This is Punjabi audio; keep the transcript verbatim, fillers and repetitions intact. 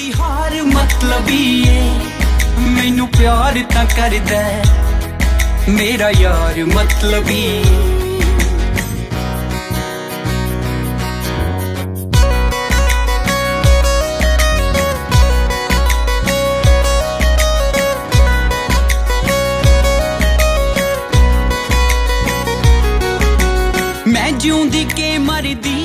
ਦੀ ਹਾਰ ਮਤਲਬੀ ਏ, ਮੈਨੂੰ ਪਿਆਰ ਤਾਂ ਕਰਦਾ ਮੇਰਾ ਯਾਰ ਮਤਲਬੀ ਏ। मैं जिउंदी के मरदी